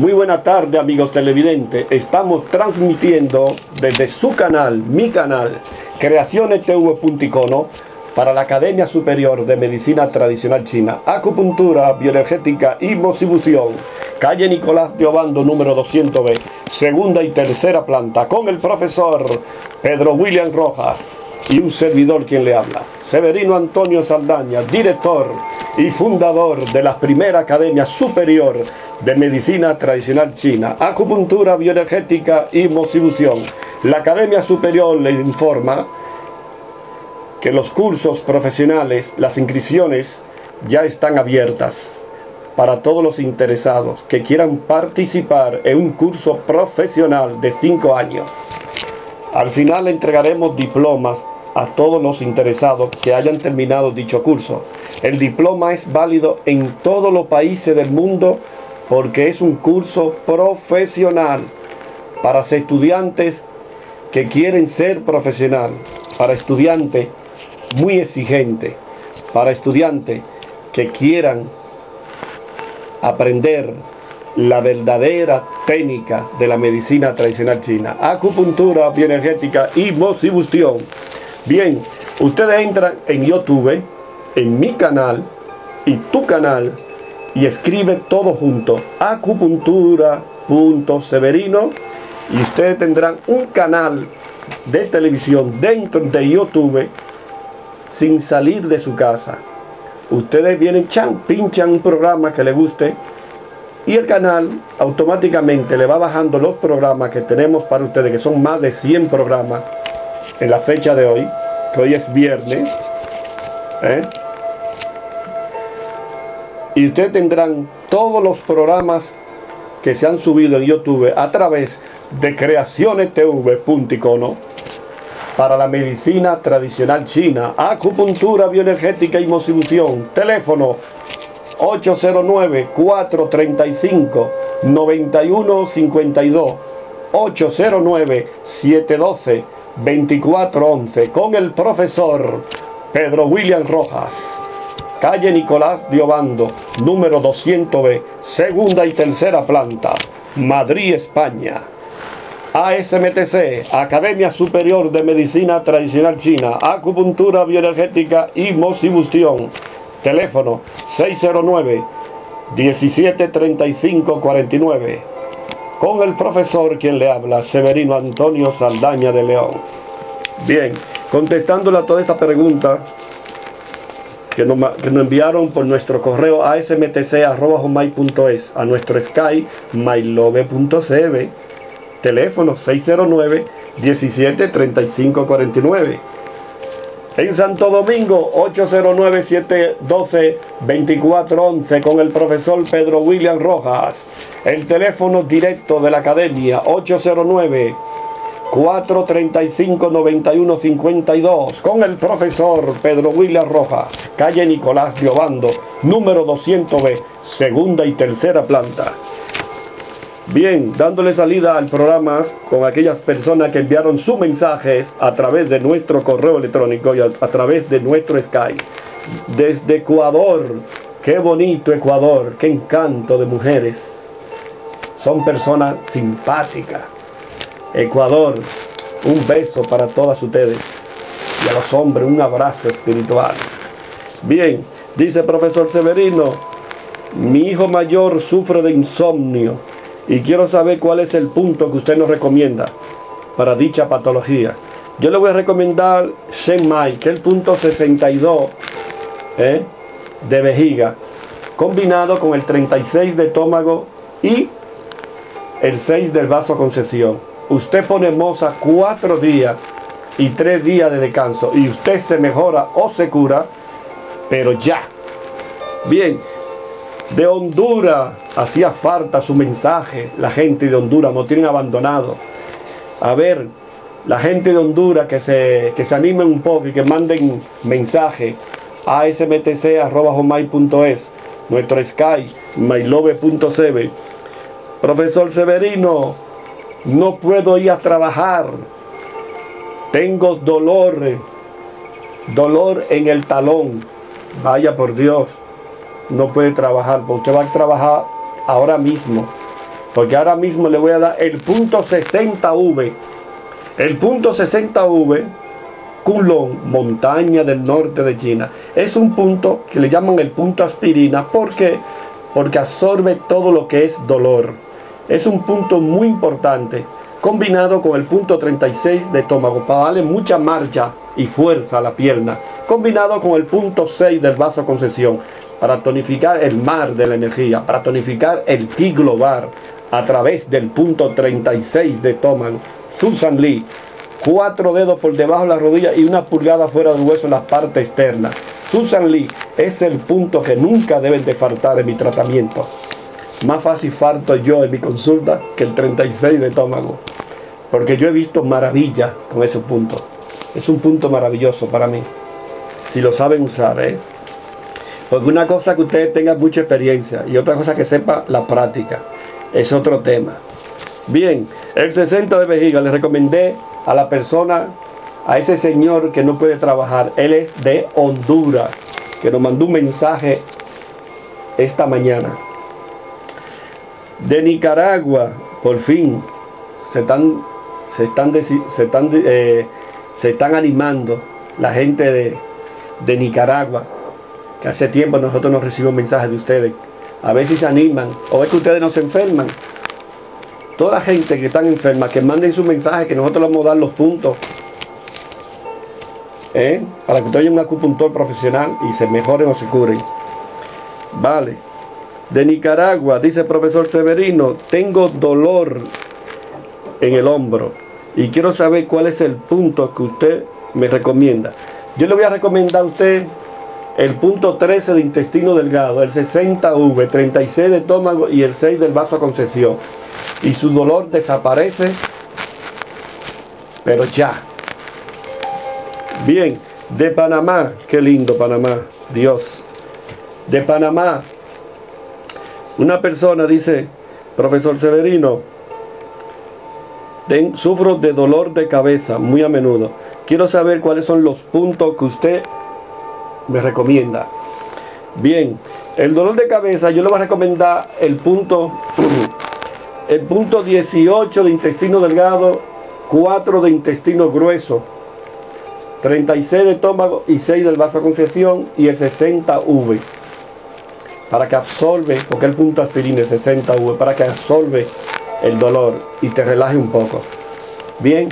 Muy buena tarde, amigos televidentes. Estamos transmitiendo desde su canal, mi canal, creacionestv.icono, para la Academia Superior de Medicina Tradicional China, Acupuntura, Bioenergética y Mosibución, calle Nicolás de Obando, número 200B, segunda y tercera planta, con el profesor Pedro William Rojas y un servidor quien le habla, Severino Antonio Saldaña, director y fundador de la primera Academia Superior de Medicina Tradicional China, Acupuntura, Bioenergética y Mosibución. La Academia Superior le informa que los cursos profesionales, las inscripciones ya están abiertas para todos los interesados que quieran participar en un curso profesional de 5 años. Al final entregaremos diplomas a todos los interesados que hayan terminado dicho curso. El diploma es válido en todos los países del mundo porque es un curso profesional para estudiantes que quieren ser profesional, para estudiantes muy exigentes, para estudiantes que quieran aprender la verdadera técnica de la medicina tradicional china, acupuntura, bioenergética y mosibución. Bien, ustedes entran en YouTube, en mi canal y tu canal, y escribe todo junto, acupuntura.severino, y ustedes tendrán un canal de televisión dentro de YouTube sin salir de su casa. Ustedes vienen, pinchan un programa que les guste y el canal automáticamente le va bajando los programas que tenemos para ustedes, que son más de 100 programas en la fecha de hoy, que hoy es viernes, y ustedes tendrán todos los programas que se han subido en YouTube a través de creacionestv.icono para la medicina tradicional china, acupuntura, bioenergética y mosibución. Teléfono 809-435-9152, 809-712-2411, con el profesor Pedro William Rojas, calle Nicolás de Obando, número 200B, segunda y tercera planta, Madrid, España. ASMTC, Academia Superior de Medicina Tradicional China, Acupuntura, Bioenergética y Mosibución. Teléfono 609-1735-49. Con el profesor quien le habla, Severino Antonio Saldaña de León. Bien, contestándole a toda esta pregunta que nos enviaron por nuestro correo asmtc@hotmail.es, a nuestro Skype mylove.cb, teléfono 609-1735-49. En Santo Domingo, 809-712-2411, con el profesor Pedro William Rojas. El teléfono directo de la Academia, 809-435-9152, con el profesor Pedro William Rojas, calle Nicolás de Obando, número 200B, segunda y tercera planta. Bien, dándole salida al programa con aquellas personas que enviaron sus mensajes a través de nuestro correo electrónico y a través de nuestro Skype. Desde Ecuador, qué bonito Ecuador, qué encanto de mujeres. Son personas simpáticas. Ecuador, un beso para todas ustedes. Y a los hombres, un abrazo espiritual. Bien, dice profesor Severino, mi hijo mayor sufre de insomnio y quiero saber cuál es el punto que usted nos recomienda para dicha patología. Yo le voy a recomendar Shen Mai, que es el punto 62 de vejiga, combinado con el 36 de estómago y el 6 del vaso concepción. Usted pone moza 4 días y 3 días de descanso y usted se mejora o se cura, pero ya. Bien, de Honduras hacía falta su mensaje. La gente de Honduras no tienen abandonado. A ver, la gente de Honduras que se animen un poco y que manden mensaje a asmtc@hotmail.es, nuestro Skype mylove.cb. Profesor Severino, no puedo ir a trabajar, tengo dolor en el talón. Vaya por Dios, no puede trabajar, porque usted va a trabajar ahora mismo porque ahora mismo le voy a dar el punto 60V. El punto 60V, Kulon, montaña del norte de China, es un punto que le llaman el punto aspirina. ¿Por qué? Porque absorbe todo lo que es dolor. Es un punto muy importante, combinado con el punto 36 de estómago, para darle mucha marcha y fuerza a la pierna, combinado con el punto 6 del vasoconstricción, para tonificar el mar de la energía, para tonificar el ki global a través del punto 36 de estómago. Susan Lee, 4 dedos por debajo de la rodilla y 1 pulgada fuera del hueso en la parte externa. Susan Lee es el punto que nunca deben de faltar en mi tratamiento. Más fácil falto yo en mi consulta que el 36 de estómago, porque yo he visto maravillas con ese punto. Es un punto maravilloso para mí, si lo saben usar, porque una cosa que ustedes tengan mucha experiencia y otra cosa que sepa la práctica, es otro tema. Bien, el 60 de vejiga le recomendé a la persona, a ese señor que no puede trabajar. Él es de Honduras, que nos mandó un mensaje esta mañana. De Nicaragua, por fin se están animando la gente de Nicaragua, que hace tiempo nosotros nos recibimos mensajes de ustedes, a ver si se animan, o es que ustedes no se enferman. Toda la gente que están enferma, que manden su mensaje, que nosotros le vamos a dar los puntos, para que ustedes vayan a un acupuntor profesional y se mejoren o se curen. Vale. De Nicaragua, dice el profesor Severino, tengo dolor en el hombro y quiero saber cuál es el punto que usted me recomienda. Yo le voy a recomendar a usted el punto 13 de intestino delgado, el 60V, 36 de estómago y el 6 del vasoconstricción. Y su dolor desaparece, pero ya. Bien, de Panamá, qué lindo Panamá, Dios. De Panamá, una persona dice, profesor Severino, sufro de dolor de cabeza muy a menudo. Quiero saber cuáles son los puntos que usted me recomienda. Bien, el dolor de cabeza yo le voy a recomendar el punto 18 de intestino delgado, 4 de intestino grueso, 36 de estómago y 6 del vasoconstricción y el 60V. Para que absorbe, porque el punto aspirina es 60V, para que absorbe el dolor y te relaje un poco. Bien.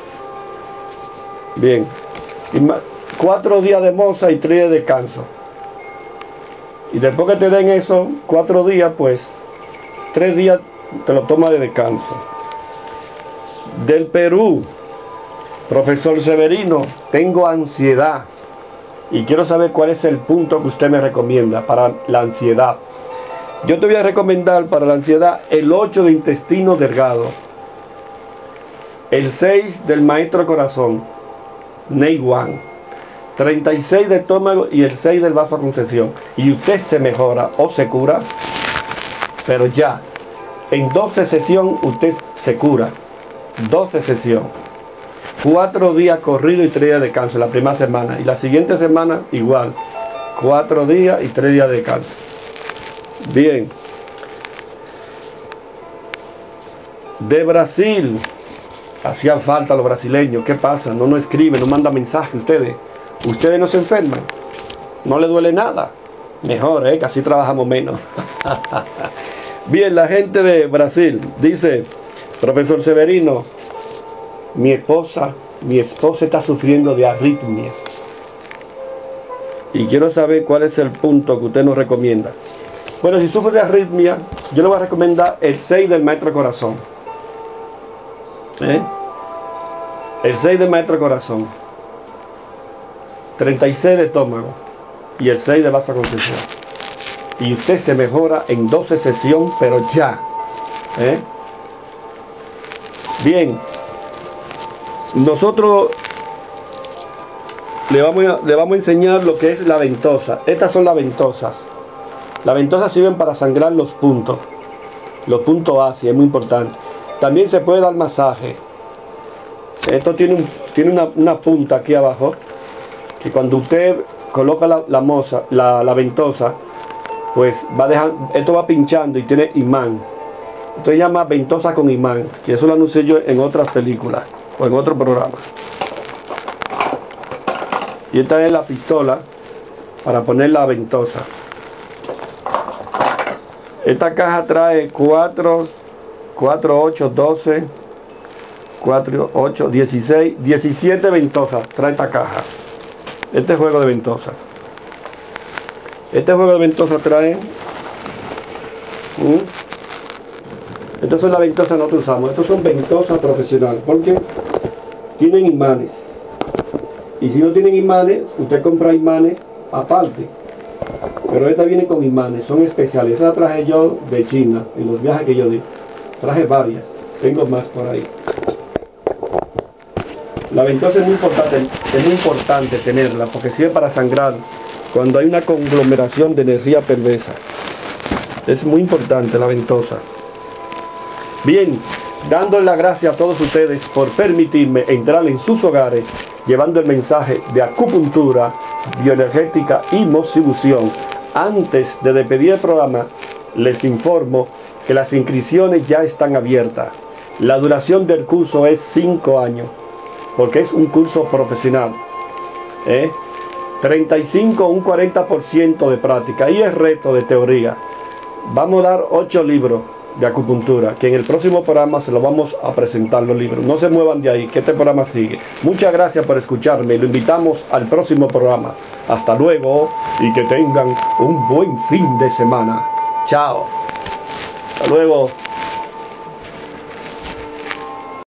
Bien. 4 días de moza y 3 días de descanso. Y después que te den eso, 4 días, pues 3 días te lo tomas de descanso. Del Perú, profesor Severino, tengo ansiedad y quiero saber cuál es el punto que usted me recomienda para la ansiedad. Yo te voy a recomendar para la ansiedad el 8 de intestino delgado, el 6 del maestro corazón, Neiwan, 36 de estómago y el 6 del vasoconstricción. Y usted se mejora o se cura, pero ya, en 12 sesiones usted se cura. 12 sesiones. 4 días corrido y 3 días de descanso la primera semana. Y la siguiente semana igual. 4 días y 3 días de descanso. Bien. De Brasil. Hacían falta los brasileños. ¿Qué pasa? No nos escriben, no mandan mensajes ustedes. Ustedes no se enferman. No les duele nada. Mejor, que así trabajamos menos. Bien, la gente de Brasil dice, profesor Severino, mi esposa está sufriendo de arritmia. Y quiero saber cuál es el punto que usted nos recomienda. Bueno, si sufre de arritmia, yo le voy a recomendar el 6 del maestro corazón. El 6 del maestro corazón. 36 de estómago. Y el 6 de vasoconstricción. Y usted se mejora en 12 sesiones, pero ya. Bien. Nosotros le vamos a enseñar lo que es la ventosa. Estas son las ventosas. Las ventosas sirven para sangrar los puntos ácidos, es muy importante. También se puede dar masaje. Esto tiene una punta aquí abajo, que cuando usted coloca la ventosa, pues esto va pinchando y tiene imán. Esto se llama ventosa con imán, que eso lo anuncié yo en otras películas o en otro programa. Y esta es la pistola para poner la ventosa. Esta caja trae 4, 8, 12, 4, 8, 16, 17 ventosas. Trae esta caja. Este juego de ventosa. Este juego de ventosa trae... Estas son las ventosas que nosotros usamos. Estos son ventosas profesionales porque tienen imanes. Y si no tienen imanes, usted compra imanes aparte. Pero esta viene con imanes, son especiales. Esa traje yo de China en los viajes que yo di. Traje varias, tengo más por ahí. La ventosa es muy importante tenerla porque sirve para sangrar cuando hay una conglomeración de energía perversa. Es muy importante la ventosa. Bien, dándole las gracias a todos ustedes por permitirme entrar en sus hogares llevando el mensaje de acupuntura, bioenergética y moxibución. Antes de despedir el programa, les informo que las inscripciones ya están abiertas. La duración del curso es 5 años, porque es un curso profesional. 35 un 40% de práctica y el resto de teoría. Vamos a dar 8 libros de acupuntura, que en el próximo programa se los vamos a presentar los libros. No se muevan de ahí, que este programa sigue. Muchas gracias por escucharme. Lo invitamos al próximo programa. Hasta luego y que tengan un buen fin de semana. Chao. Hasta luego.